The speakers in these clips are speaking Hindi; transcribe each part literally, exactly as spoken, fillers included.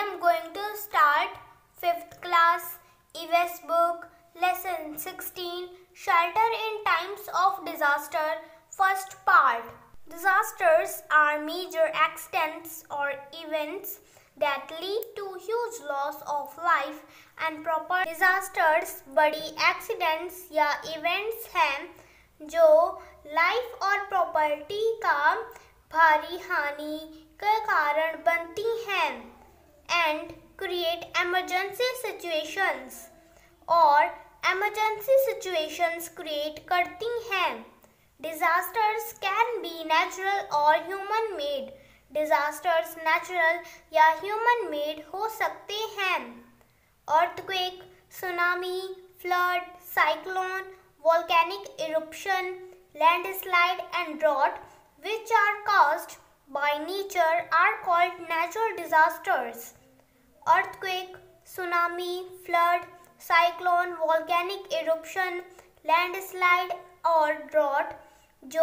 am going to start fifth class E V S book lesson sixteen, Shelter in Times of Disaster, first part. Disasters are major accidents or events that lead to huge loss of life and property. Disasters बड़ी accidents या events हैं जो लाइफ और प्रॉपर्टी का भारी हानि के कारण बनती हैं and create emergency situations और emergency situations create करती हैं. Disasters can be natural or human made. Disasters natural या human made हो सकते हैं. Earthquake, tsunami, flood, cyclone, volcanic eruption, landslide and drought, which are caused by nature, are called natural disasters. Earthquake, tsunami, flood, cyclone, volcanic eruption, landslide और drought जो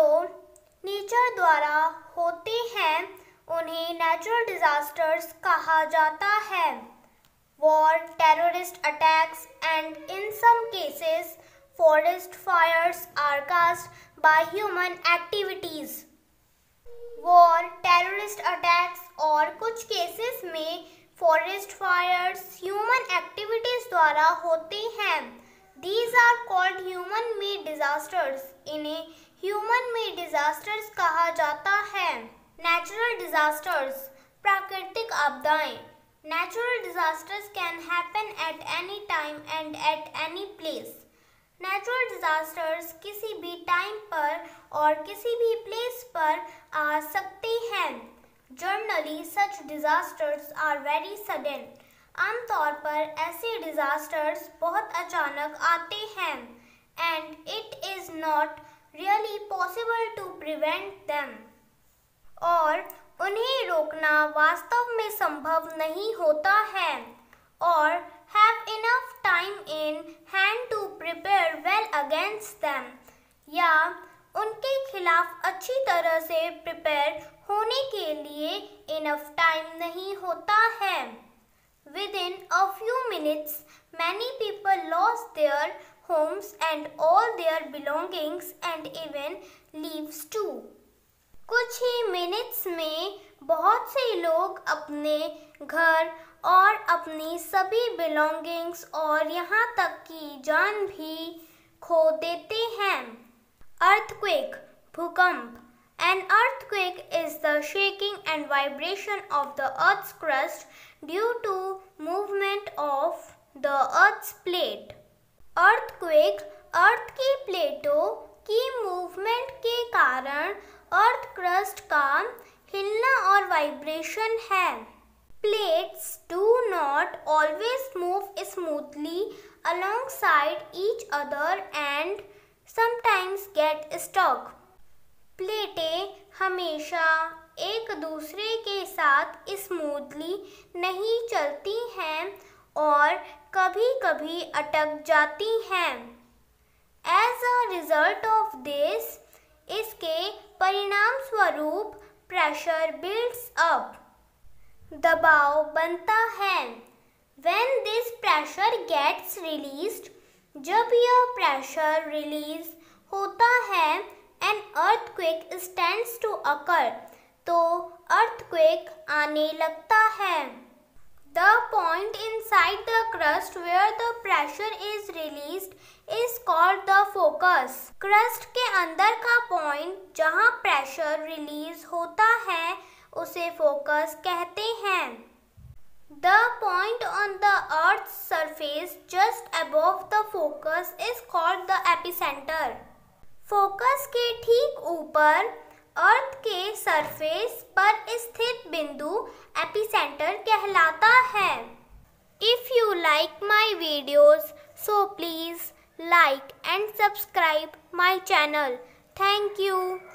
नेचर द्वारा होते हैं उन्हें नेचुरल डिजास्टर्स कहा जाता है. War, terrorist attacks and in some cases forest fires are caused by human activities. War, terrorist attacks और कुछ केसेस में forest fires human activities द्वारा होते हैं. These are called human-made disasters. इन्हें human-made disasters कहा जाता है. Natural disasters, प्राकृतिक आपदाएं. Natural disasters can happen at any time and at any place. Natural disasters किसी भी टाइम पर और किसी भी प्लेस पर आ सकते हैं. Generally, such disasters are very sudden. आमतौर पर ऐसे डिजास्टर्स बहुत अचानक आते हैं and it is not really possible to prevent them. और उन्हें रोकना वास्तव में संभव नहीं होता है और have enough time in hand to prepare well against them या उनके खिलाफ अच्छी तरह से प्रिपेयर होने के लिए enough time नहीं होता है. Within a few minutes, many people lost their homes and all their belongings and even lives too. कुछ ही मिनट्स में बहुत से लोग अपने घर और अपनी सभी belongings और यहाँ तक की जान भी खो देते हैं. Earthquake, भूकंप. An earthquake is the shaking and vibration of the earth's crust due to movement of the earth's plate. Earthquake अर्थ की प्लेटों की मूवमेंट के कारण अर्थ क्रस्ट का हिलना और वाइब्रेशन है. Plates do not always move smoothly alongside each other and sometimes get stuck. प्लेटें हमेशा एक दूसरे के साथ स्मूथली नहीं चलती हैं और कभी-कभी अटक जाती हैं. As a result of this, इसके परिणाम स्वरूप प्रेशर builds up. दबाव बनता है. When this pressure gets released, जब यह प्रेशर रिलीज होता है, an earthquake stands to occur, तो earthquake आने लगता है. The point inside the crust where the pressure is released is called the focus. Crust के अंदर का point जहाँ प्रेशर रिलीज होता है उसे फोकस कहते हैं. The point on the earth's surface just above the focus is called the epicenter. Focus के ठीक ऊपर अर्थ के सरफेस पर स्थित बिंदु एपिसेंटर कहलाता है. If you like my videos, so please like and subscribe my channel. Thank you.